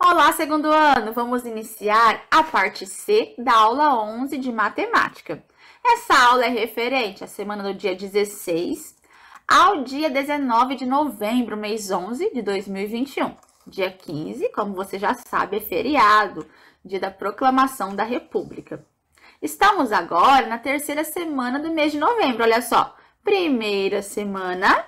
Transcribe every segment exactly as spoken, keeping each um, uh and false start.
Olá, segundo ano! Vamos iniciar a parte C da aula onze de matemática. Essa aula é referente à semana do dia dezesseis ao dia dezenove de novembro, mês onze de dois mil e vinte e um. Dia quinze, como você já sabe, é feriado, dia da proclamação da República. Estamos agora na terceira semana do mês de novembro, olha só. Primeira semana,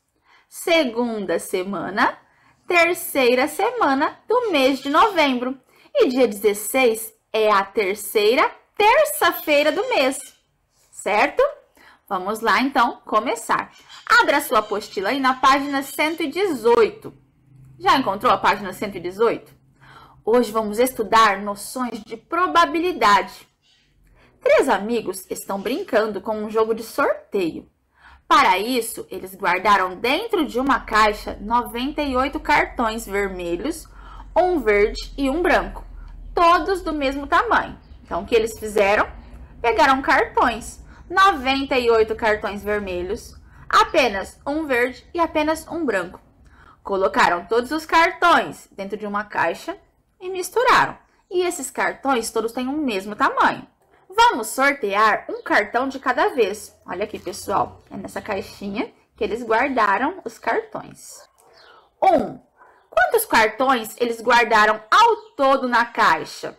segunda semana, terceira semana do mês de novembro. E dia dezesseis é a terceira terça-feira do mês, certo? Vamos lá, então, começar. Abra sua apostila aí na página cento e dezoito. Já encontrou a página cento e dezoito? Hoje vamos estudar noções de probabilidade. Três amigos estão brincando com um jogo de sorteio. Para isso, eles guardaram dentro de uma caixa noventa e oito cartões vermelhos, um verde e um branco, todos do mesmo tamanho. Então, o que eles fizeram? Pegaram cartões, noventa e oito cartões vermelhos, apenas um verde e apenas um branco. Colocaram todos os cartões dentro de uma caixa e misturaram. E esses cartões todos têm o mesmo tamanho. Vamos sortear um cartão de cada vez. Olha aqui, pessoal. É nessa caixinha que eles guardaram os cartões. Um. Quantos cartões eles guardaram ao todo na caixa?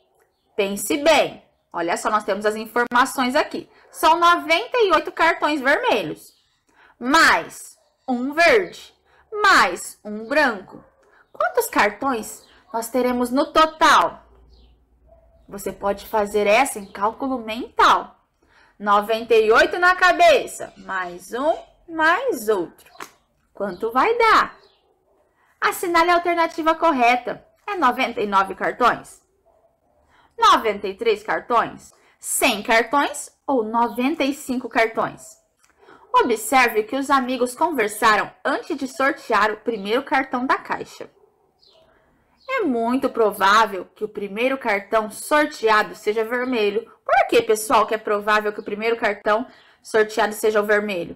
Pense bem. Olha só, nós temos as informações aqui. São noventa e oito cartões vermelhos. Mais um verde. Mais um branco. Quantos cartões nós teremos no total? Você pode fazer essa em cálculo mental. noventa e oito na cabeça, mais um, mais outro. Quanto vai dar? Assinale a alternativa correta. É noventa e nove cartões? noventa e três cartões? cem cartões ou noventa e cinco cartões? Observe que os amigos conversaram antes de sortear o primeiro cartão da caixa. É muito provável que o primeiro cartão sorteado seja vermelho. Por que, pessoal, que é provável que o primeiro cartão sorteado seja o vermelho?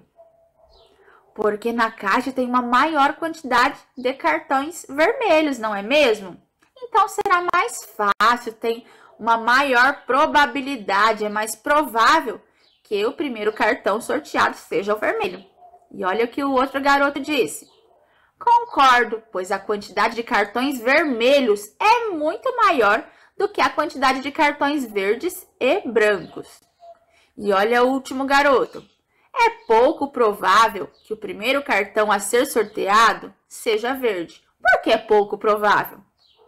Porque na caixa tem uma maior quantidade de cartões vermelhos, não é mesmo? Então, será mais fácil, tem uma maior probabilidade, é mais provável que o primeiro cartão sorteado seja o vermelho. E olha o que o outro garoto disse. Concordo, pois a quantidade de cartões vermelhos é muito maior do que a quantidade de cartões verdes e brancos. E olha o último garoto. É pouco provável que o primeiro cartão a ser sorteado seja verde. Por que é pouco provável?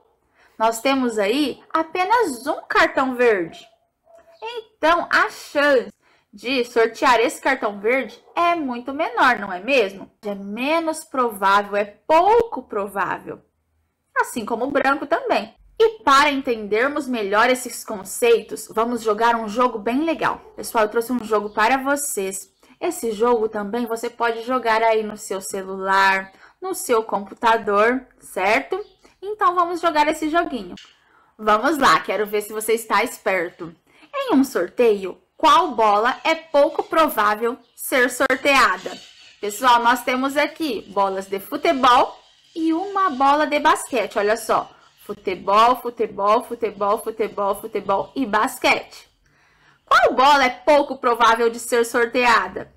Nós temos aí apenas um cartão verde. Então, a chance de sortear esse cartão verde é muito menor, não é mesmo? É menos provável, é pouco provável. Assim como o branco também. E para entendermos melhor esses conceitos, vamos jogar um jogo bem legal. Pessoal, eu trouxe um jogo para vocês. Esse jogo também você pode jogar aí no seu celular, no seu computador, certo? Então, vamos jogar esse joguinho. Vamos lá, quero ver se você está esperto. Em um sorteio, qual bola é pouco provável ser sorteada? Pessoal, nós temos aqui bolas de futebol e uma bola de basquete. Olha só, futebol, futebol, futebol, futebol, futebol e basquete. Qual bola é pouco provável de ser sorteada?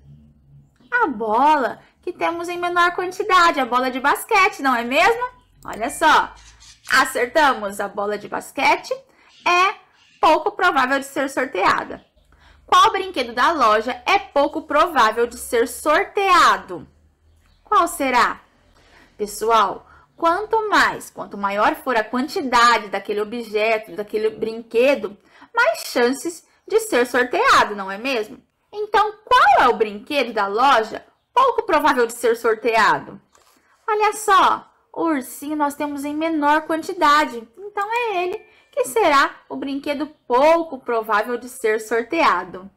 A bola que temos em menor quantidade, a bola de basquete, não é mesmo? Olha só, acertamos, a bola de basquete é pouco provável de ser sorteada. Qual brinquedo da loja é pouco provável de ser sorteado? Qual será? Pessoal, quanto mais, quanto maior for a quantidade daquele objeto, daquele brinquedo, mais chances de ser sorteado, não é mesmo? Então, qual é o brinquedo da loja pouco provável de ser sorteado? Olha só, o ursinho nós temos em menor quantidade, então é ele que será o brinquedo pouco provável de ser sorteado.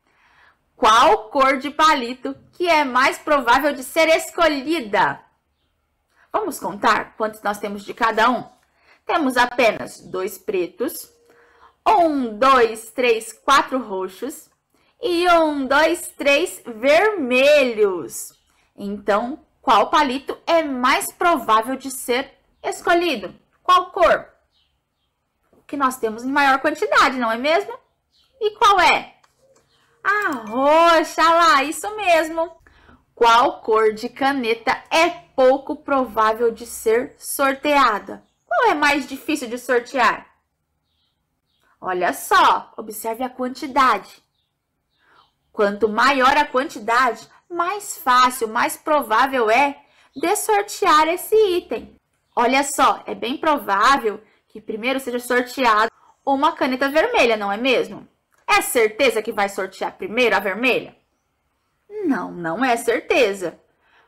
Qual cor de palito que é mais provável de ser escolhida? Vamos contar quantos nós temos de cada um? Temos apenas dois pretos, um, dois, três, quatro roxos e um, dois, três vermelhos. Então, qual palito é mais provável de ser escolhido? Qual cor? Que nós temos em maior quantidade, não é mesmo? E qual é? A roxa, lá, isso mesmo. Qual cor de caneta é pouco provável de ser sorteada? Qual é mais difícil de sortear? Olha só, observe a quantidade. Quanto maior a quantidade, mais fácil, mais provável é de sortear esse item. Olha só, é bem provável que primeiro seja sorteado uma caneta vermelha, não é mesmo? É certeza que vai sortear primeiro a vermelha? Não, não é certeza.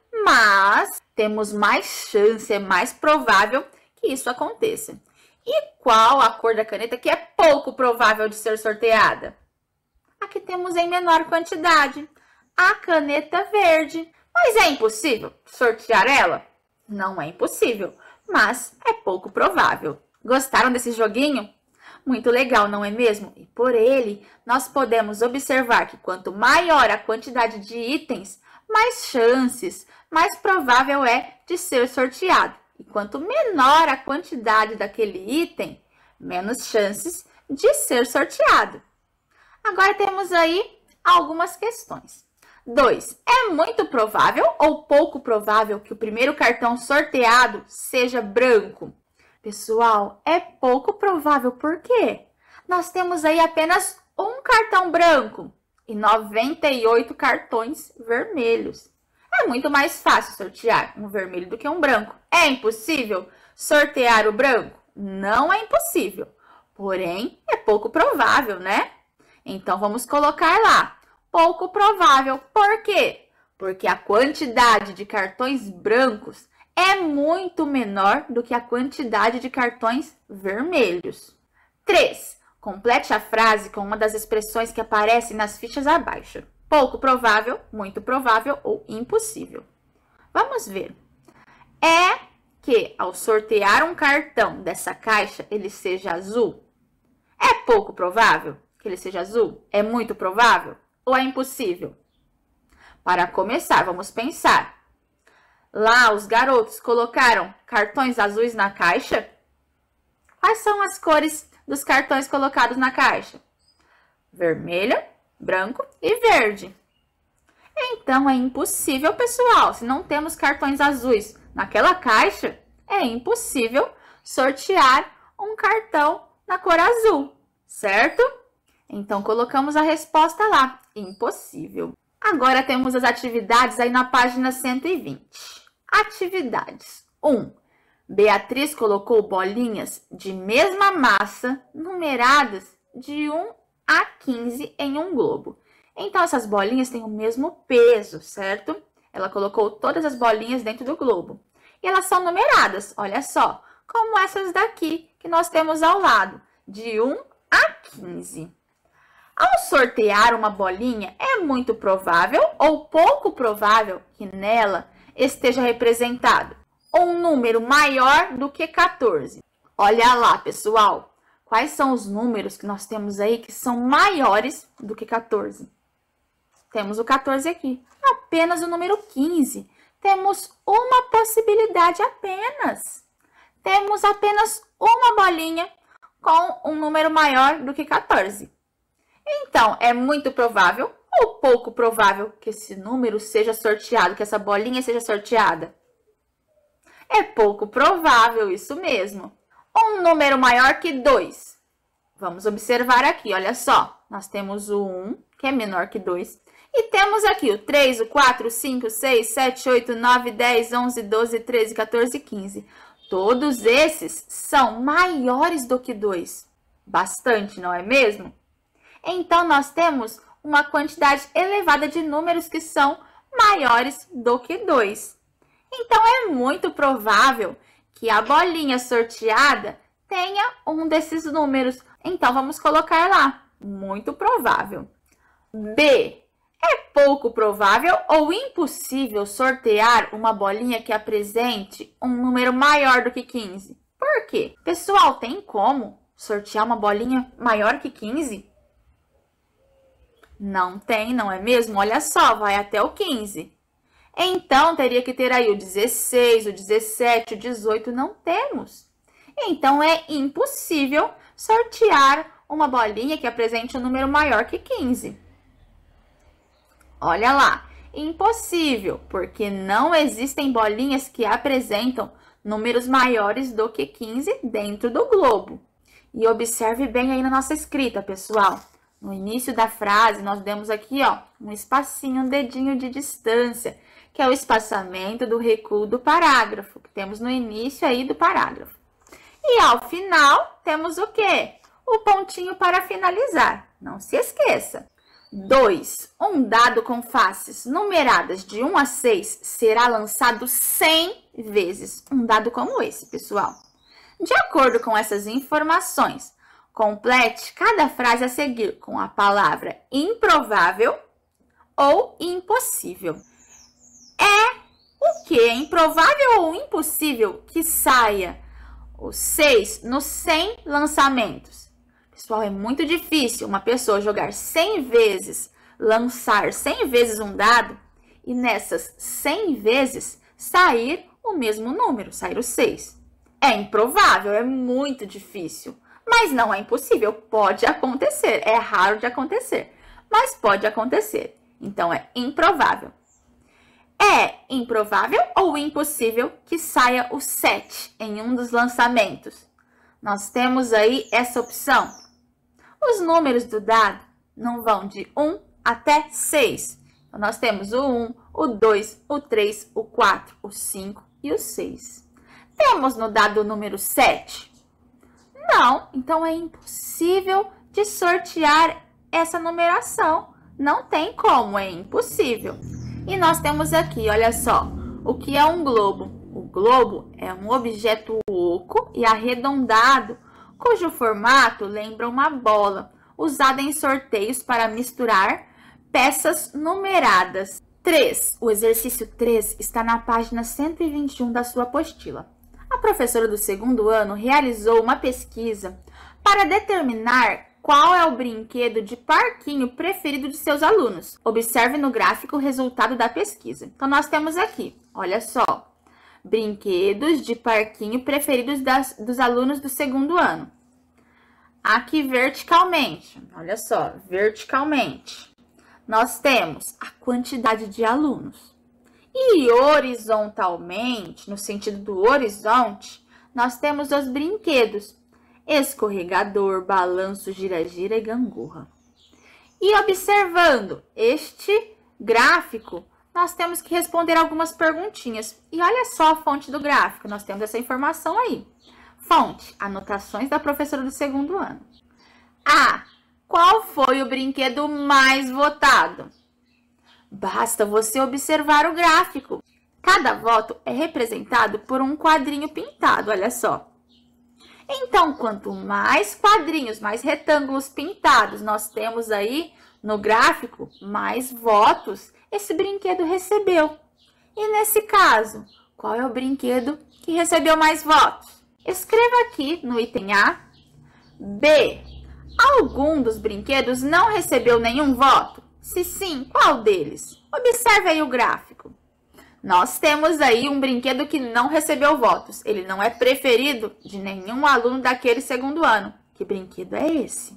Mas temos mais chance, é mais provável que isso aconteça. E qual a cor da caneta que é pouco provável de ser sorteada? A que temos em menor quantidade, a caneta verde. Mas é impossível sortear ela? Não é impossível, mas é pouco provável. Gostaram desse joguinho? Muito legal, não é mesmo? E por ele, nós podemos observar que quanto maior a quantidade de itens, mais chances, mais provável é de ser sorteado. E quanto menor a quantidade daquele item, menos chances de ser sorteado. Agora temos aí algumas questões. dois. É muito provável ou pouco provável que o primeiro cartão sorteado seja branco? Pessoal, é pouco provável. Por quê? Nós temos aí apenas um cartão branco e noventa e oito cartões vermelhos. É muito mais fácil sortear um vermelho do que um branco. É impossível sortear o branco? Não é impossível. Porém, é pouco provável, né? Então, vamos colocar lá. Pouco provável. Por quê? Porque a quantidade de cartões brancos é muito menor do que a quantidade de cartões vermelhos. três. Complete a frase com uma das expressões que aparecem nas fichas abaixo. Pouco provável, muito provável ou impossível. Vamos ver. É que ao sortear um cartão dessa caixa, ele seja azul? É pouco provável que ele seja azul? É muito provável ou é impossível? Para começar, vamos pensar. Lá, os garotos colocaram cartões azuis na caixa? Quais são as cores dos cartões colocados na caixa? Vermelho, branco e verde. Então, é impossível, pessoal. Se não temos cartões azuis naquela caixa, é impossível sortear um cartão na cor azul, certo? Então, colocamos a resposta lá, impossível. Agora, temos as atividades aí na página cento e vinte. Atividades. um. Beatriz colocou bolinhas de mesma massa, numeradas de um a quinze em um globo. Então, essas bolinhas têm o mesmo peso, certo? Ela colocou todas as bolinhas dentro do globo. E elas são numeradas, olha só, como essas daqui que nós temos ao lado, de um a quinze. Ao sortear uma bolinha, é muito provável ou pouco provável que nela esteja representado um número maior do que quatorze. Olha lá, pessoal, quais são os números que nós temos aí que são maiores do que quatorze? Temos o quatorze aqui, apenas o número quinze. Temos uma possibilidade apenas. Temos apenas uma bolinha com um número maior do que quatorze. Então, é muito provável ou pouco provável que esse número seja sorteado, que essa bolinha seja sorteada? É pouco provável, isso mesmo. Um número maior que dois. Vamos observar aqui, olha só. Nós temos o um, que é menor que dois. E temos aqui o três, o quatro, o cinco, seis, sete, oito, nove, dez, onze, doze, treze, quatorze, quinze. Todos esses são maiores do que dois. Bastante, não é mesmo? Então, nós temos uma quantidade elevada de números que são maiores do que dois. Então, é muito provável que a bolinha sorteada tenha um desses números. Então, vamos colocar lá. Muito provável. B. É pouco provável ou impossível sortear uma bolinha que apresente um número maior do que quinze? Por quê? Pessoal, tem como sortear uma bolinha maior que quinze? Não tem, não é mesmo? Olha só, vai até o quinze. Então, teria que ter aí o dezesseis, o dezessete, o dezoito, não temos. Então, é impossível sortear uma bolinha que apresente um número maior que quinze. Olha lá, impossível, porque não existem bolinhas que apresentam números maiores do que quinze dentro do globo. E observe bem aí na nossa escrita, pessoal. No início da frase, nós demos aqui, ó, um espacinho, um dedinho de distância, que é o espaçamento do recuo do parágrafo, que temos no início aí do parágrafo. E ao final, temos o quê? O pontinho para finalizar. Não se esqueça. dois. Um dado com faces numeradas de um a seis será lançado cem vezes. Um dado como esse, pessoal. De acordo com essas informações, complete cada frase a seguir com a palavra improvável ou impossível. É o que? É improvável ou impossível que saia o seis nos cem lançamentos? Pessoal, é muito difícil uma pessoa jogar cem vezes, lançar cem vezes um dado e nessas cem vezes sair o mesmo número, sair o seis. É improvável, é muito difícil, mas não é impossível, pode acontecer, é raro de acontecer, mas pode acontecer. Então, é improvável. É improvável ou impossível que saia o sete em um dos lançamentos? Nós temos aí essa opção. Os números do dado não vão de um até seis. Então, nós temos o um, o dois, o três, o quatro, o cinco e o seis. Temos no dado o número sete? Não, então é impossível de sortear essa numeração. Não tem como, é impossível. E nós temos aqui, olha só, o que é um globo? O globo é um objeto oco e arredondado, cujo formato lembra uma bola, usada em sorteios para misturar peças numeradas. três. O exercício três está na página cento e vinte e um da sua apostila. A professora do segundo ano realizou uma pesquisa para determinar qual é o brinquedo de parquinho preferido de seus alunos. Observe no gráfico o resultado da pesquisa. Então, nós temos aqui, olha só, brinquedos de parquinho preferidos das, dos alunos do segundo ano. Aqui verticalmente, olha só, verticalmente, nós temos a quantidade de alunos. E horizontalmente, no sentido do horizonte, nós temos os brinquedos: escorregador, balanço, gira-gira e gangorra. E observando este gráfico, nós temos que responder algumas perguntinhas. E olha só a fonte do gráfico, nós temos essa informação aí. Fonte: anotações da professora do segundo ano. A. Qual foi o brinquedo mais votado? Basta você observar o gráfico. Cada voto é representado por um quadrinho pintado, olha só. Então, quanto mais quadrinhos, mais retângulos pintados nós temos aí no gráfico, mais votos esse brinquedo recebeu. E nesse caso, qual é o brinquedo que recebeu mais votos? Escreva aqui no item A. B. Algum dos brinquedos não recebeu nenhum voto? Se sim, qual deles? Observe aí o gráfico. Nós temos aí um brinquedo que não recebeu votos. Ele não é preferido de nenhum aluno daquele segundo ano. Que brinquedo é esse?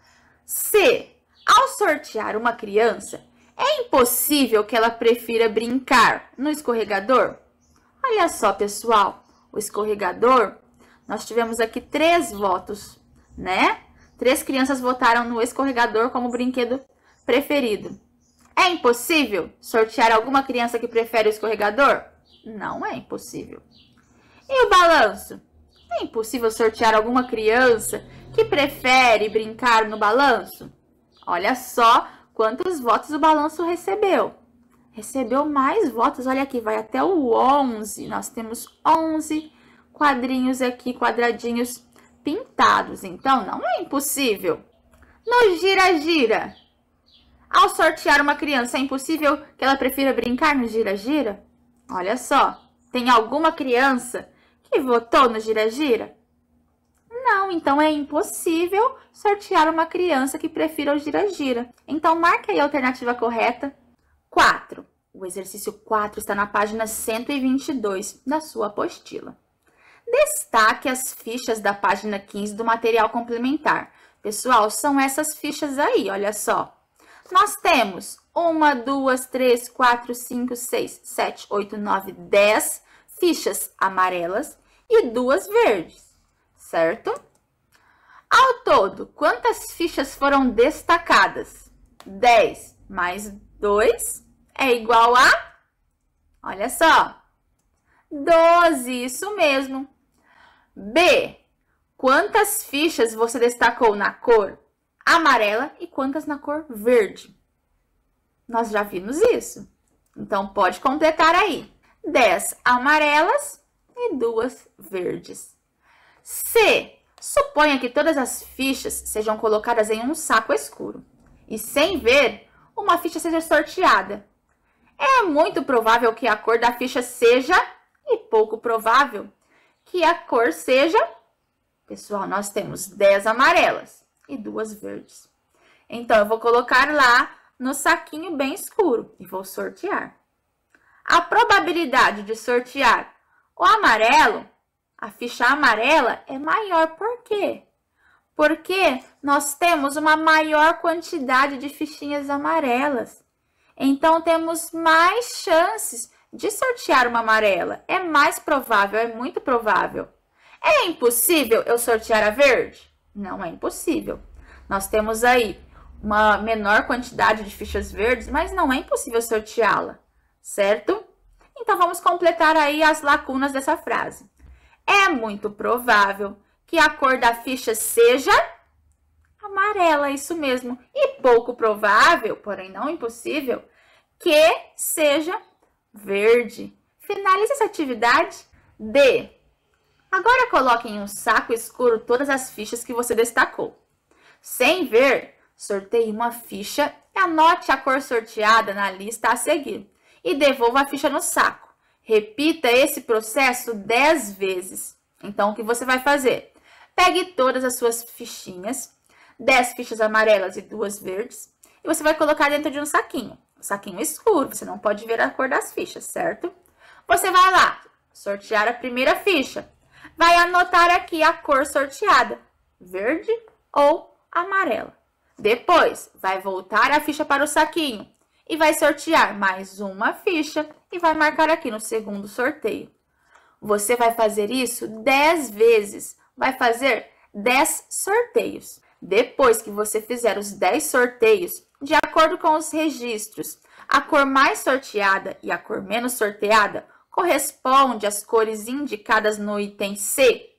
C. Ao sortear uma criança, é impossível que ela prefira brincar no escorregador? Olha só, pessoal, o escorregador, nós tivemos aqui três votos, né? Três crianças votaram no escorregador como brinquedo preferido. É impossível sortear alguma criança que prefere o escorregador? Não é impossível. E o balanço? É impossível sortear alguma criança que prefere brincar no balanço? Olha só quantos votos o balanço recebeu. Recebeu mais votos, olha aqui, vai até o onze. Nós temos onze quadrinhos aqui, quadradinhos pintados. Então, não é impossível. No gira-gira, ao sortear uma criança, é impossível que ela prefira brincar no gira-gira? Olha só, tem alguma criança que votou no gira-gira? Não, então é impossível sortear uma criança que prefira o gira-gira. Então, marque aí a alternativa correta. quatro. O exercício quatro está na página cento e vinte e dois da sua apostila. Destaque as fichas da página quinze do material complementar. Pessoal, são essas fichas aí, olha só. Nós temos uma, duas, três, quatro, cinco, seis, sete, oito, nove, dez fichas amarelas e duas verdes, certo? Ao todo, quantas fichas foram destacadas? dez mais dois é igual a, olha só, doze, isso mesmo. B, quantas fichas você destacou na cor amarela e quantas na cor verde? Nós já vimos isso. Então, pode completar aí. dez amarelas e duas verdes. C, suponha que todas as fichas sejam colocadas em um saco escuro. E sem ver, uma ficha seja sorteada. É muito provável que a cor da ficha seja, e pouco provável que a cor seja, pessoal, nós temos dez amarelas e duas verdes. Então, eu vou colocar lá no saquinho bem escuro e vou sortear. A probabilidade de sortear o amarelo, a ficha amarela, é maior. Por quê? Porque nós temos uma maior quantidade de fichinhas amarelas. Então, temos mais chances de sortear uma amarela. É mais provável, é muito provável. É impossível eu sortear a verde? Não é impossível. Nós temos aí uma menor quantidade de fichas verdes, mas não é impossível sorteá-la, certo? Então, vamos completar aí as lacunas dessa frase. É muito provável que a cor da ficha seja amarela, isso mesmo. E pouco provável, porém não impossível, que seja verde. Finalize essa atividade. D. Agora coloque em um saco escuro todas as fichas que você destacou. Sem ver, sorteie uma ficha e anote a cor sorteada na lista a seguir. E devolva a ficha no saco. Repita esse processo dez vezes. Então, o que você vai fazer? Pegue todas as suas fichinhas, dez fichas amarelas e duas verdes, e você vai colocar dentro de um saquinho. Um saquinho escuro, você não pode ver a cor das fichas, certo? Você vai lá, sortear a primeira ficha. Vai anotar aqui a cor sorteada, verde ou amarela. Depois, vai voltar a ficha para o saquinho e vai sortear mais uma ficha e vai marcar aqui no segundo sorteio. Você vai fazer isso dez vezes, vai fazer dez sorteios. Depois que você fizer os dez sorteios, de acordo com os registros, a cor mais sorteada e a cor menos sorteada corresponde às cores indicadas no item C.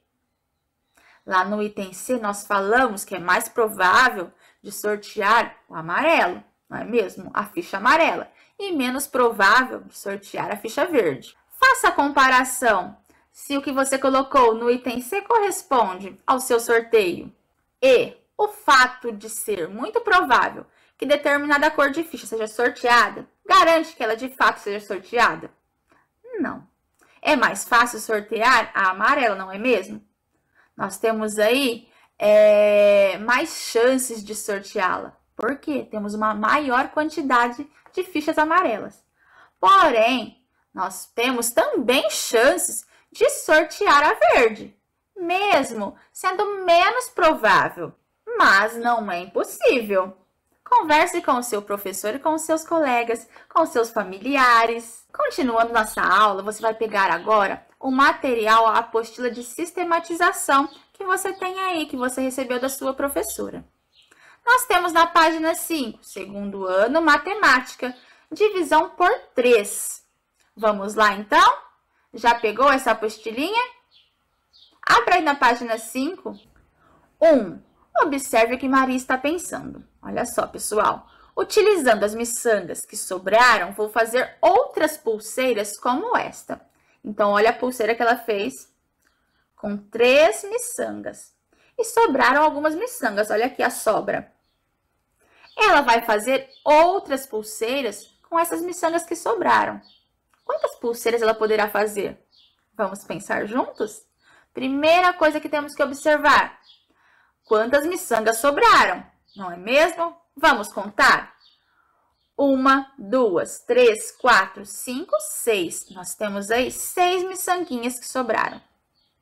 Lá no item C, nós falamos que é mais provável de sortear o amarelo, não é mesmo? A ficha amarela. E menos provável de sortear a ficha verde. Faça a comparação se o que você colocou no item C corresponde ao seu sorteio. E o fato de ser muito provável que determinada cor de ficha seja sorteada, garante que ela de fato seja sorteada? Não. É mais fácil sortear a amarela, não é mesmo? Nós temos aí é, mais chances de sorteá-la. Por quê? Temos uma maior quantidade de fichas amarelas. Porém, nós temos também chances de sortear a verde, mesmo sendo menos provável, mas não é impossível. Converse com o seu professor e com os seus colegas, com os seus familiares. Continuando nossa aula, você vai pegar agora o material, a apostila de sistematização que você tem aí, que você recebeu da sua professora. Nós temos na página cinco, segundo ano, matemática, divisão por três. Vamos lá, então? Já pegou essa apostilinha? Abra aí na página cinco. um. Observe o que Maria está pensando. Olha só, pessoal. Utilizando as miçangas que sobraram, vou fazer outras pulseiras como esta. Então, olha a pulseira que ela fez com três miçangas. E sobraram algumas miçangas. Olha aqui a sobra. Ela vai fazer outras pulseiras com essas miçangas que sobraram. Quantas pulseiras ela poderá fazer? Vamos pensar juntos? Primeira coisa que temos que observar. Quantas miçangas sobraram, não é mesmo? Vamos contar? Uma, duas, três, quatro, cinco, seis. Nós temos aí seis miçanguinhas que sobraram.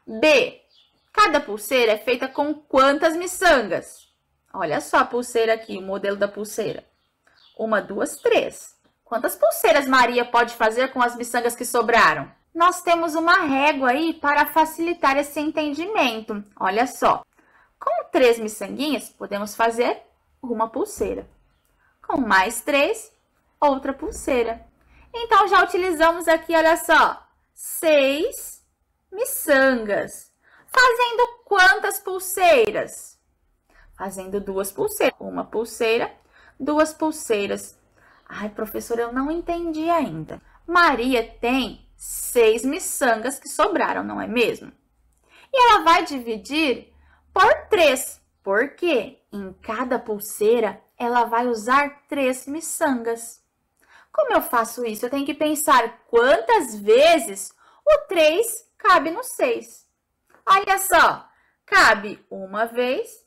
B. Cada pulseira é feita com quantas miçangas? Olha só a pulseira aqui, o modelo da pulseira. Uma, duas, três. Quantas pulseiras Maria pode fazer com as miçangas que sobraram? Nós temos uma régua aí para facilitar esse entendimento. Olha só. Com três miçanguinhas, podemos fazer uma pulseira. Com mais três, outra pulseira. Então, já utilizamos aqui, olha só, seis miçangas. Fazendo quantas pulseiras? Fazendo duas pulseiras. Uma pulseira, duas pulseiras. Ai, professora, eu não entendi ainda. Maria tem seis miçangas que sobraram, não é mesmo? E ela vai dividir por três. Por quê? Em cada pulseira, ela vai usar três miçangas. Como eu faço isso? Eu tenho que pensar quantas vezes o três cabe no seis. Olha só, cabe uma vez,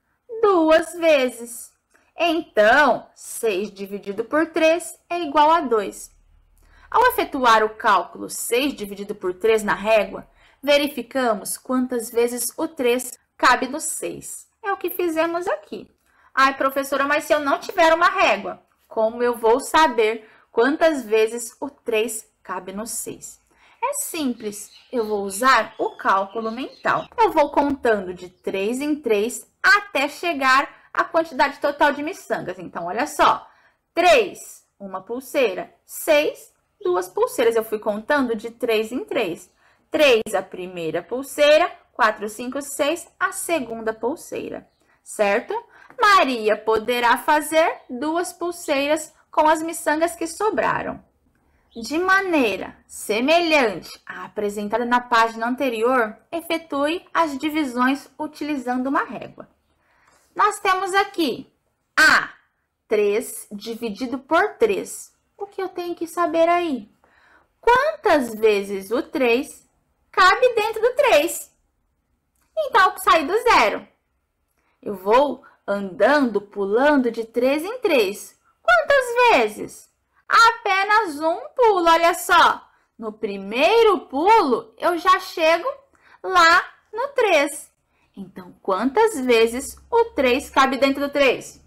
duas vezes. Então, seis dividido por três é igual a dois. Ao efetuar o cálculo seis dividido por três na régua, verificamos quantas vezes o três cabe no seis. É o que fizemos aqui. Ai, professora, mas se eu não tiver uma régua, como eu vou saber quantas vezes o três cabe no seis? É simples, eu vou usar o cálculo mental. Eu vou contando de três em três até chegar à quantidade total de miçangas. Então, olha só, três, uma pulseira, seis, duas pulseiras. Eu fui contando de três em três. três, a primeira pulseira, quatro, cinco, seis, a segunda pulseira, certo? Maria poderá fazer duas pulseiras com as miçangas que sobraram. De maneira semelhante à apresentada na página anterior, efetue as divisões utilizando uma régua. Nós temos aqui A, três dividido por três. O que eu tenho que saber aí? Quantas vezes o três cabe dentro do três? Então, saí do zero. Eu vou andando, pulando de três em três. Quantas vezes? Apenas um pulo, olha só. No primeiro pulo, eu já chego lá no três. Então, quantas vezes o três cabe dentro do três?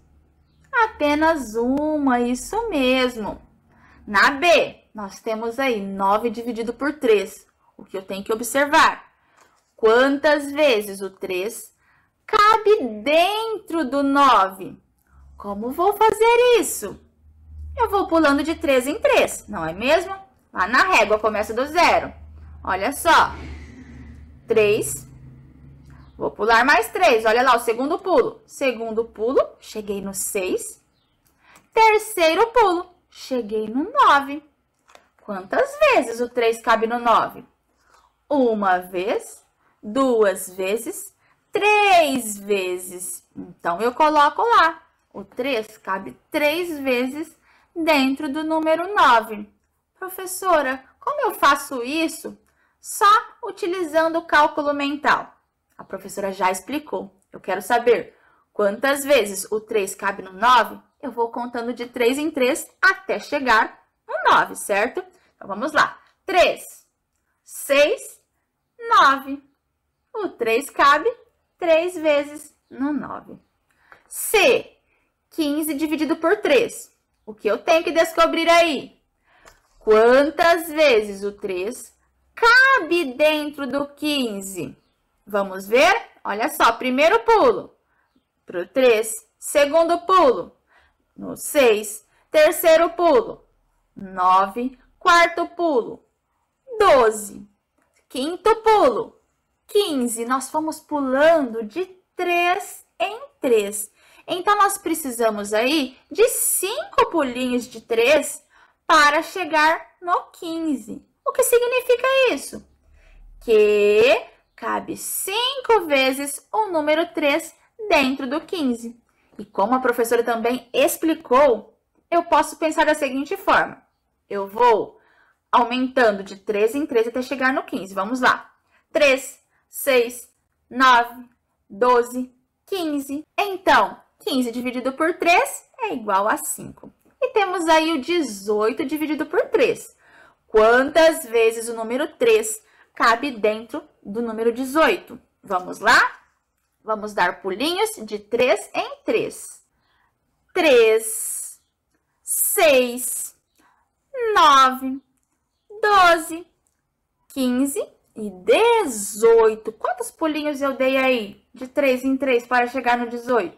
Apenas uma, isso mesmo. Na B, nós temos aí nove dividido por três. O que eu tenho que observar? Quantas vezes o três cabe dentro do nove? Como vou fazer isso? Eu vou pulando de três em três, não é mesmo? Lá na régua, começa do zero. Olha só. três. Vou pular mais três. Olha lá o segundo pulo. Segundo pulo, cheguei no seis. Terceiro pulo, cheguei no nove. Quantas vezes o três cabe no nove? Uma vez, duas vezes, três vezes. Então, eu coloco lá. O três cabe três vezes dentro do número nove. Professora, como eu faço isso? Só utilizando o cálculo mental. A professora já explicou. Eu quero saber quantas vezes o três cabe no nove. Eu vou contando de três em três até chegar no nove, certo? Então, vamos lá. três, seis, nove. O três cabe três vezes no nove. C, quinze dividido por três. O que eu tenho que descobrir aí? Quantas vezes o três cabe dentro do quinze? Vamos ver? Olha só, primeiro pulo para o três, segundo pulo no seis, terceiro pulo, nove, quarto pulo, doze, quinto pulo, quinze. Nós fomos pulando de três em três. Então, nós precisamos aí de cinco pulinhos de três para chegar no quinze. O que significa isso? Que cabe cinco vezes o número três dentro do quinze. E como a professora também explicou, eu posso pensar da seguinte forma. Eu vou aumentando de três em três até chegar no quinze. Vamos lá. três, seis, nove, doze, quinze. Então, quinze dividido por três é igual a cinco. E temos aí o dezoito dividido por três. Quantas vezes o número três cabe dentro do número dezoito. Vamos lá? Vamos dar pulinhos de três em três. três, seis, nove, doze, quinze e dezoito. Quantos pulinhos eu dei aí de três em três para chegar no dezoito?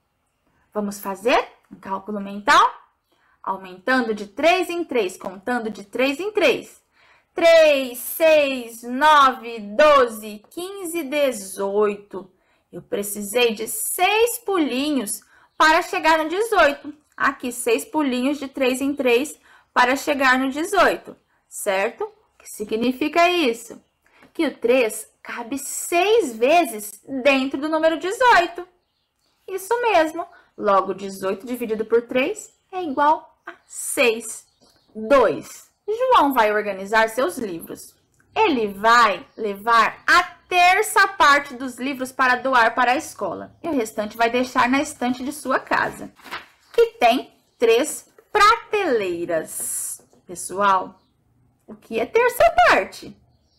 Vamos fazer um cálculo mental? Aumentando de três em três, contando de três em três. três, seis, nove, doze, quinze, dezoito. Eu precisei de seis pulinhos para chegar no dezoito. Aqui, seis pulinhos de três em três para chegar no dezoito, certo? O que significa isso? Que o três cabe seis vezes dentro do número dezoito. Isso mesmo. Logo, dezoito dividido por três é igual a seis. dois. João vai organizar seus livros. Ele vai levar a terça parte dos livros para doar para a escola. E o restante vai deixar na estante de sua casa, que tem três prateleiras. Pessoal, o que é terça parte?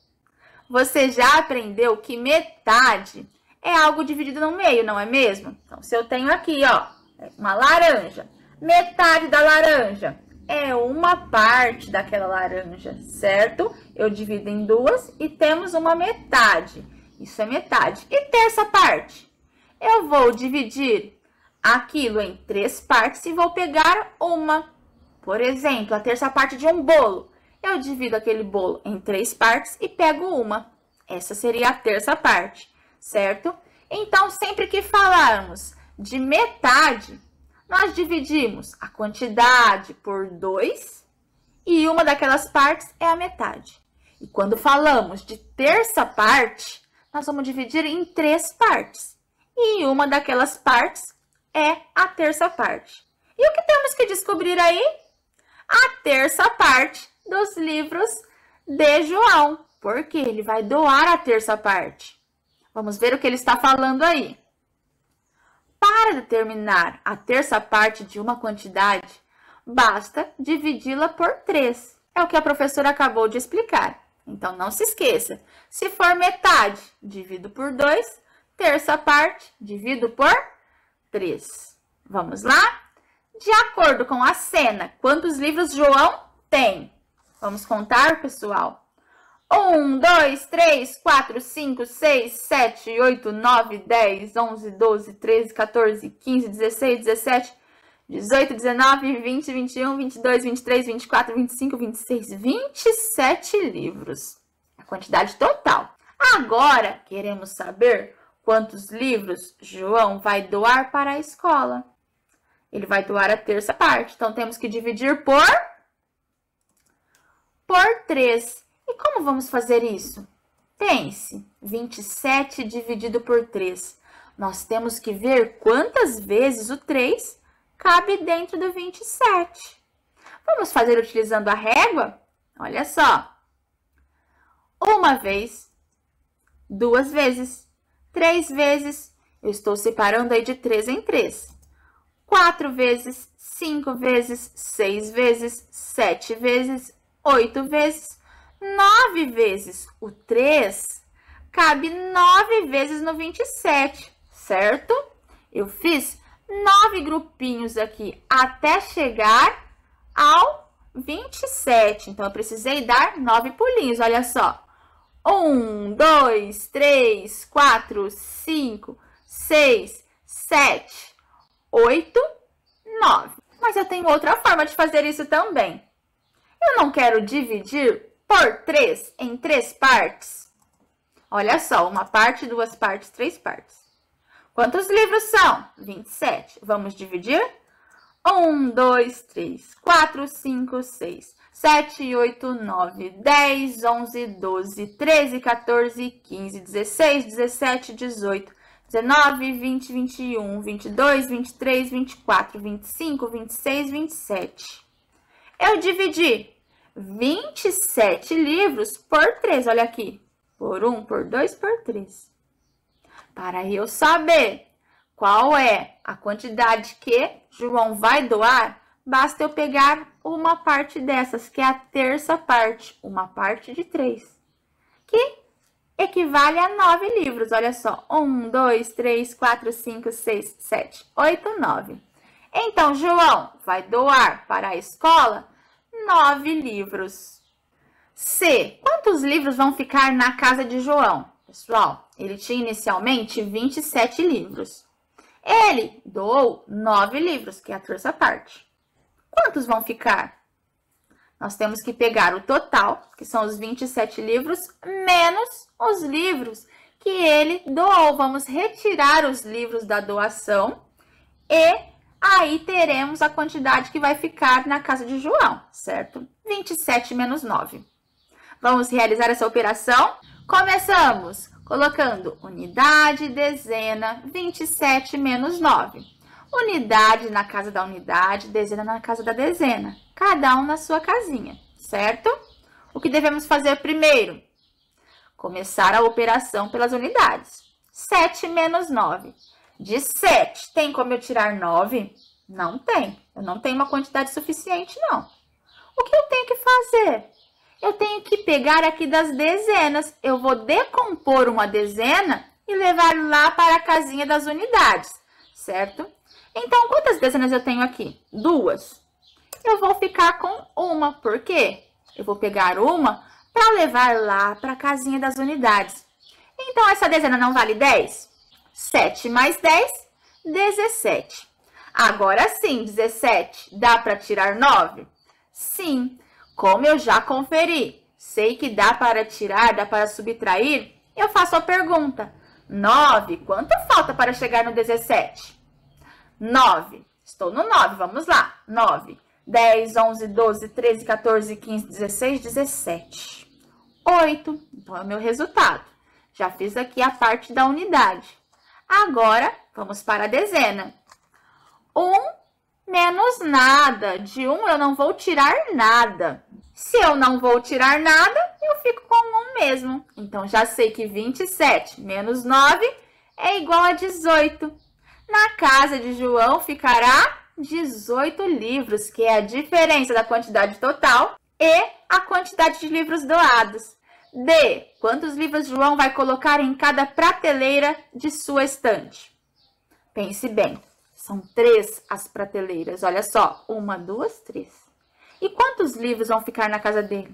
Você já aprendeu que metade é algo dividido no meio, não é mesmo? Então, se eu tenho aqui, ó, uma laranja, metade da laranja é uma parte daquela laranja, certo? Eu divido em duas e temos uma metade. Isso é metade. E terça parte? Eu vou dividir aquilo em três partes e vou pegar uma. Por exemplo, a terça parte de um bolo. Eu divido aquele bolo em três partes e pego uma. Essa seria a terça parte, certo? Então, sempre que falarmos de metade, nós dividimos a quantidade por dois e uma daquelas partes é a metade. E quando falamos de terça parte, nós vamos dividir em três partes. E uma daquelas partes é a terça parte. E o que temos que descobrir aí? A terça parte dos livros de João, porque ele vai doar a terça parte. Vamos ver o que ele está falando aí. Para determinar a terça parte de uma quantidade, basta dividi-la por três. É o que a professora acabou de explicar. Então, não se esqueça. Se for metade, divido por dois. Terça parte, divido por três. Vamos lá? De acordo com a cena, quantos livros João tem? Vamos contar, pessoal? um, dois, três, quatro, cinco, seis, sete, oito, nove, dez, onze, doze, treze, quatorze, quinze, dezesseis, dezessete, dezoito, dezenove, vinte, vinte e um, vinte e dois, vinte e três, vinte e quatro, vinte e cinco, vinte e seis, vinte e sete livros. A quantidade total. Agora, queremos saber quantos livros João vai doar para a escola. Ele vai doar a terça parte. Então, temos que dividir por, por três. E como vamos fazer isso? Pense, vinte e sete dividido por três. Nós temos que ver quantas vezes o três cabe dentro do vinte e sete. Vamos fazer utilizando a régua? Olha só. Uma vez, duas vezes, três vezes. Eu estou separando aí de três em três. Quatro vezes, cinco vezes, seis vezes, sete vezes, oito vezes, nove vezes. O três cabe nove vezes no vinte e sete, certo? Eu fiz nove grupinhos aqui até chegar ao vinte e sete. Então, eu precisei dar nove pulinhos, olha só. Um, dois, três, quatro, cinco, seis, sete, oito, nove. Mas eu tenho outra forma de fazer isso também. Eu não quero dividir por três em três partes. Olha só, uma parte, duas partes, três partes. Quantos livros são? vinte e sete. Vamos dividir? um, dois, três, quatro, cinco, seis, sete, oito, nove, dez, onze, doze, treze, quatorze, quinze, dezesseis, dezessete, dezoito, dezenove, vinte, vinte e um, vinte e dois, vinte e três, vinte e quatro, vinte e cinco, vinte e seis, vinte e sete. Eu dividi vinte e sete livros por três, olha aqui. Por um, por dois, por três. Para eu saber qual é a quantidade que João vai doar, basta eu pegar uma parte dessas, que é a terça parte, uma parte de três, que equivale a nove livros. Olha só, um, dois, três, quatro, cinco, seis, sete, oito, nove. Então, João vai doar para a escola nove livros. C. Quantos livros vão ficar na casa de João? Pessoal, ele tinha inicialmente vinte e sete livros. Ele doou nove livros, que é a terça parte. Quantos vão ficar? Nós temos que pegar o total, que são os vinte e sete livros, menos os livros que ele doou. Vamos retirar os livros da doação e aí teremos a quantidade que vai ficar na casa de João, certo? vinte e sete menos nove. Vamos realizar essa operação? Começamos colocando unidade, dezena, vinte e sete menos nove. Unidade na casa da unidade, dezena na casa da dezena. Cada um na sua casinha, certo? O que devemos fazer primeiro? Começar a operação pelas unidades. sete menos nove. De sete, tem como eu tirar nove? Não tem. Eu não tenho uma quantidade suficiente, não. O que eu tenho que fazer? Eu tenho que pegar aqui das dezenas. Eu vou decompor uma dezena e levar lá para a casinha das unidades, certo? Então, quantas dezenas eu tenho aqui? Duas. Eu vou ficar com uma. Por quê? Eu vou pegar uma para levar lá para a casinha das unidades. Então, essa dezena não vale dez? sete mais dez, dezessete. Agora sim, dezessete, dá para tirar nove? Sim. Como eu já conferi, sei que dá para tirar, dá para subtrair, eu faço a pergunta. nove, quanto falta para chegar no dezessete? nove. Estou no nove, vamos lá. nove, dez, onze, doze, treze, quatorze, quinze, dezesseis, dezessete. oito. Então, é o meu resultado. Já fiz aqui a parte da unidade. Agora, vamos para a dezena. um menos nada. De um eu não vou tirar nada. Se eu não vou tirar nada, eu fico com um mesmo. Então, já sei que vinte e sete menos nove é igual a dezoito. Na casa de João ficará dezoito livros, que é a diferença da quantidade total e a quantidade de livros doados. D. Quantos livros João vai colocar em cada prateleira de sua estante? Pense bem. São três as prateleiras. Olha só. Uma, duas, três. E quantos livros vão ficar na casa dele?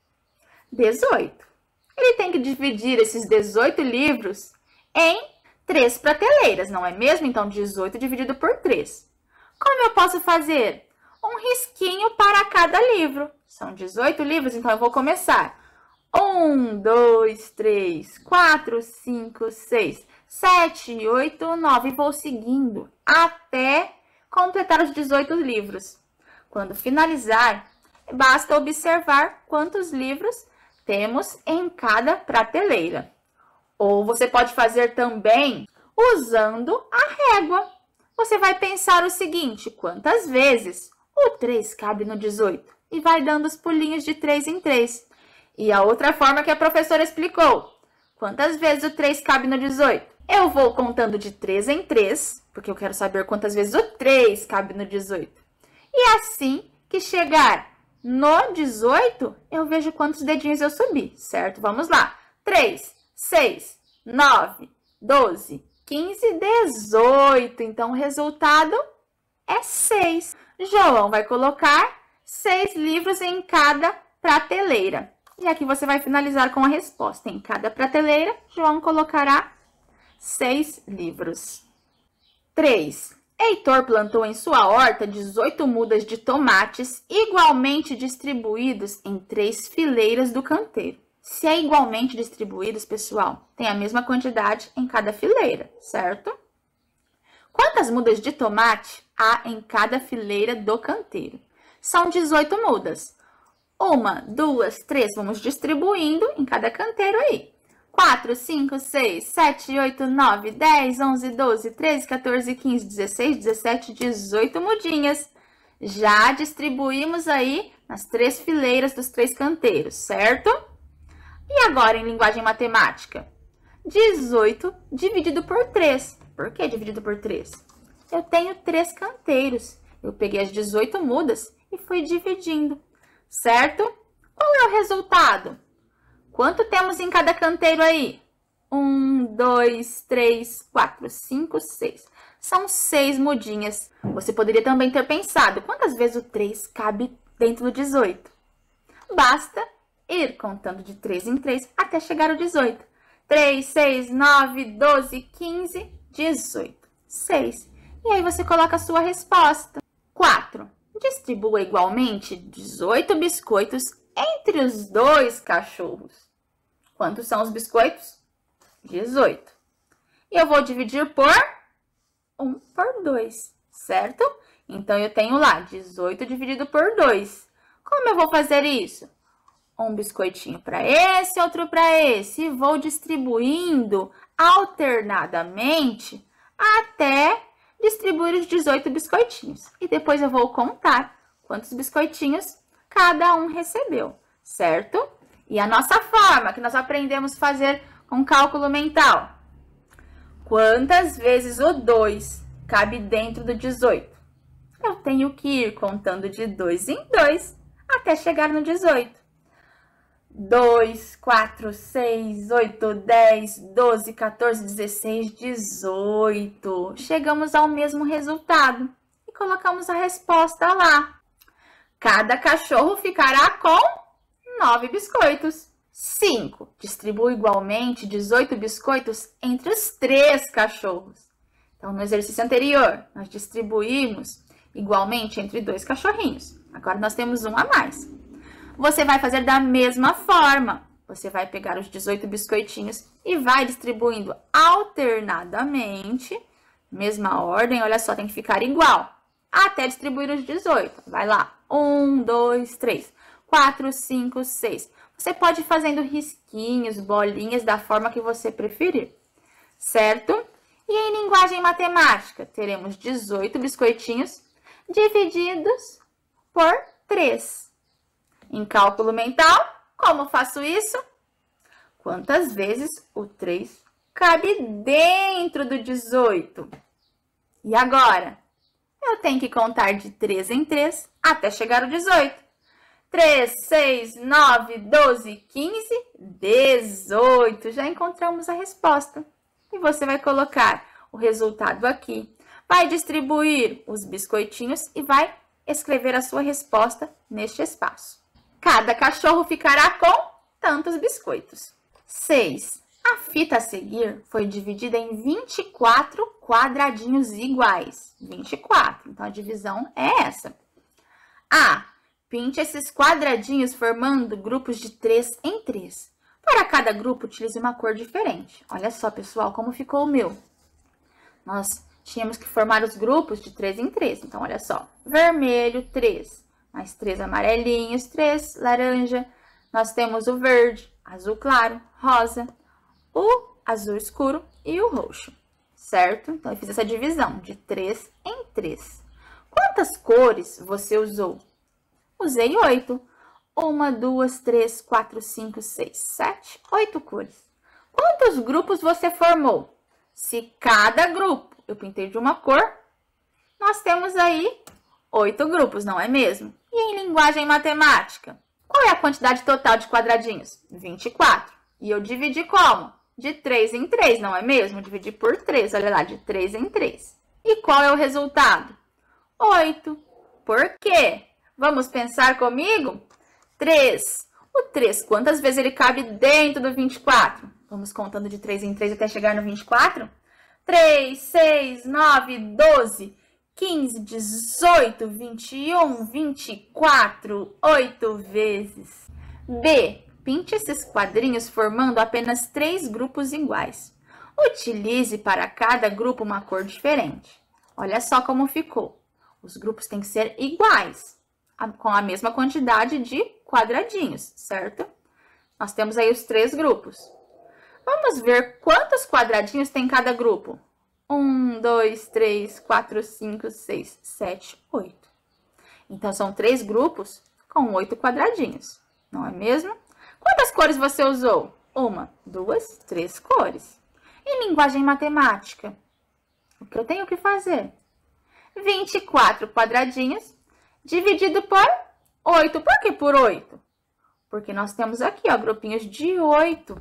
dezoito. Ele tem que dividir esses dezoito livros em três prateleiras, não é mesmo? Então, dezoito dividido por três. Como eu posso fazer? Um risquinho para cada livro. São dezoito livros, então eu vou começar. um, dois, três, quatro, cinco, seis, sete, oito, nove. Vou seguindo até completar os dezoito livros. Quando finalizar, basta observar quantos livros temos em cada prateleira. Ou você pode fazer também usando a régua. Você vai pensar o seguinte: quantas vezes o três cabe no dezoito? E vai dando os pulinhos de três em três. E a outra forma que a professora explicou: quantas vezes o três cabe no dezoito? Eu vou contando de três em três, porque eu quero saber quantas vezes o três cabe no dezoito. E assim que chegar no dezoito, eu vejo quantos dedinhos eu subi, certo? Vamos lá. três, seis, nove, doze, quinze, dezoito. Então, o resultado é seis. João vai colocar seis livros em cada prateleira. E aqui você vai finalizar com a resposta. Em cada prateleira, João colocará seis livros. três. Heitor plantou em sua horta dezoito mudas de tomates igualmente distribuídos em três fileiras do canteiro. Se é igualmente distribuídos, pessoal, tem a mesma quantidade em cada fileira, certo? Quantas mudas de tomate há em cada fileira do canteiro? São dezoito mudas. Uma, duas, três, vamos distribuindo em cada canteiro aí. quatro, cinco, seis, sete, oito, nove, dez, onze, doze, treze, quatorze, quinze, dezesseis, dezessete, dezoito mudinhas. Já distribuímos aí nas três fileiras dos três canteiros, certo? E agora, em linguagem matemática? dezoito dividido por três. Por que dividido por três? Eu tenho três canteiros. Eu peguei as dezoito mudas e fui dividindo, certo? Qual é o resultado? Quanto temos em cada canteiro aí? Um, dois, três, quatro, cinco, seis. São seis mudinhas. Você poderia também ter pensado, quantas vezes o três cabe dentro do dezoito? Basta ir contando de três em três até chegar ao dezoito. três, seis, nove, doze, quinze, dezoito. seis. E aí você coloca a sua resposta. quatro. Distribua igualmente dezoito biscoitos entre os dois cachorros. Quantos são os biscoitos? dezoito. E eu vou dividir por um por dois, certo? Então, eu tenho lá dezoito dividido por dois. Como eu vou fazer isso? Um biscoitinho para esse, outro para esse. E vou distribuindo alternadamente até distribuir os dezoito biscoitinhos. E depois eu vou contar quantos biscoitinhos cada um recebeu, certo? E a nossa forma que nós aprendemos a fazer com cálculo mental. Quantas vezes o dois cabe dentro do dezoito? Eu tenho que ir contando de dois em dois até chegar no dezoito. dois, quatro, seis, oito, dez, doze, quatorze, dezesseis, dezoito. Chegamos ao mesmo resultado e colocamos a resposta lá. Cada cachorro ficará com nove biscoitos. cinco. Distribui igualmente dezoito biscoitos entre os três cachorros. Então, no exercício anterior, nós distribuímos igualmente entre dois cachorrinhos. Agora, nós temos um a mais. Você vai fazer da mesma forma. Você vai pegar os dezoito biscoitinhos e vai distribuindo alternadamente, mesma ordem, olha só, tem que ficar igual, até distribuir os dezoito. Vai lá, um, dois, três, quatro, cinco, seis. Você pode ir fazendo risquinhos, bolinhas, da forma que você preferir, certo? E em linguagem matemática, teremos dezoito biscoitinhos divididos por três. Em cálculo mental, como faço isso? Quantas vezes o três cabe dentro do dezoito? E agora? Eu tenho que contar de três em três até chegar ao dezoito. três, seis, nove, doze, quinze, dezoito. Já encontramos a resposta. E você vai colocar o resultado aqui. Vai distribuir os biscoitinhos e vai escrever a sua resposta neste espaço. Cada cachorro ficará com tantos biscoitos. seis. A fita a seguir foi dividida em vinte e quatro quadradinhos iguais. vinte e quatro. Então, a divisão é essa. A. Pinte esses quadradinhos formando grupos de três em três. Para cada grupo, utilize uma cor diferente. Olha só, pessoal, como ficou o meu. Nós tínhamos que formar os grupos de três em três. Então, olha só. Vermelho, três. Mais três amarelinhos, três laranja. Nós temos o verde, azul claro, rosa, o azul escuro e o roxo, certo? Então, eu fiz essa divisão de três em três. Quantas cores você usou? Usei oito. Uma, duas, três, quatro, cinco, seis, sete, oito cores. Quantos grupos você formou? Se cada grupo eu pintei de uma cor, nós temos aí oito grupos, não é mesmo? E em linguagem matemática? Qual é a quantidade total de quadradinhos? vinte e quatro. E eu dividi como? De três em três, não é mesmo? Dividi por três, olha lá, de três em três. E qual é o resultado? oito. Por quê? Vamos pensar comigo? três. O três, quantas vezes ele cabe dentro do vinte e quatro? Vamos contando de três em três até chegar no vinte e quatro? três, seis, nove, doze, quinze, dezoito, vinte e um, vinte e quatro, oito vezes. B. Pinte esses quadrinhos formando apenas três grupos iguais. Utilize para cada grupo uma cor diferente. Olha só como ficou. Os grupos têm que ser iguais, com a mesma quantidade de quadradinhos, certo? Nós temos aí os três grupos. Vamos ver quantos quadradinhos tem cada grupo. Um, dois, três, quatro, cinco, seis, sete, oito. Então, são três grupos com oito quadradinhos, não é mesmo? Quantas cores você usou? Uma, duas, três cores. Em linguagem matemática, o que eu tenho que fazer? vinte e quatro quadradinhos dividido por oito. Por que por oito? Porque nós temos aqui, ó, grupinhos de oito.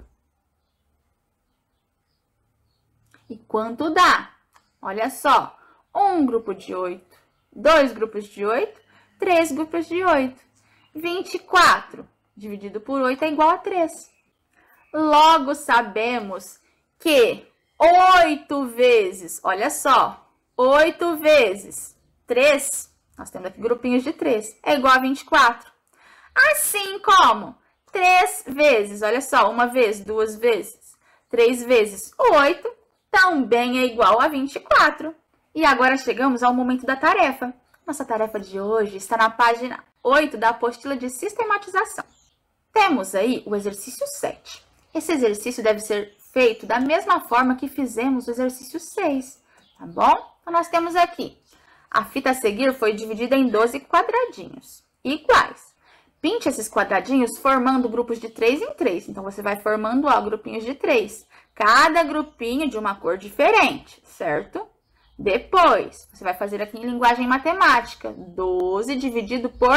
E quanto dá? Olha só, um grupo de oito, dois grupos de oito, três grupos de oito. vinte e quatro dividido por oito é igual a três. Logo, sabemos que oito vezes, olha só, oito vezes três, nós temos aqui grupinhos de três, é igual a vinte e quatro. Assim como três vezes, olha só, uma vez, duas vezes, três vezes oito, também é igual a vinte e quatro. E agora chegamos ao momento da tarefa. Nossa tarefa de hoje está na página oito da apostila de sistematização. Temos aí o exercício sete. Esse exercício deve ser feito da mesma forma que fizemos o exercício seis, tá bom? Então, nós temos aqui, a fita a seguir foi dividida em doze quadradinhos iguais. Pinte esses quadradinhos formando grupos de três em três. Então, você vai formando, ó, grupinhos de três. Cada grupinho de uma cor diferente, certo? Depois, você vai fazer aqui em linguagem matemática. doze dividido por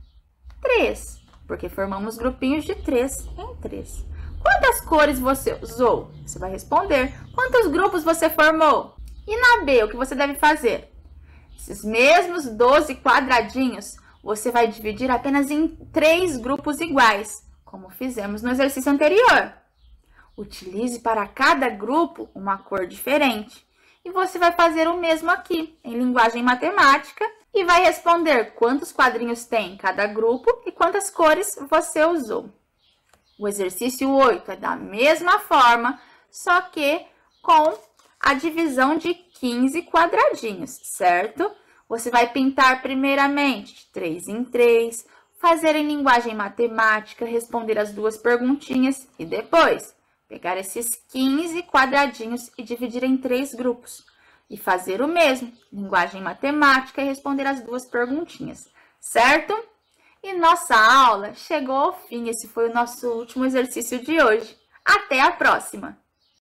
três. Porque formamos grupinhos de três em três. Quantas cores você usou? Você vai responder. Quantos grupos você formou? E na B, o que você deve fazer? Esses mesmos doze quadradinhos, você vai dividir apenas em três grupos iguais, como fizemos no exercício anterior. Utilize para cada grupo uma cor diferente. E você vai fazer o mesmo aqui, em linguagem matemática, e vai responder quantos quadrinhos tem em cada grupo e quantas cores você usou. O exercício oito é da mesma forma, só que com a divisão de quinze quadradinhos, certo? Você vai pintar primeiramente de três em três, fazer em linguagem matemática, responder as duas perguntinhas e depois pegar esses quinze quadradinhos e dividir em três grupos. E fazer o mesmo, linguagem matemática, e responder as duas perguntinhas, certo? E nossa aula chegou ao fim. Esse foi o nosso último exercício de hoje. Até a próxima!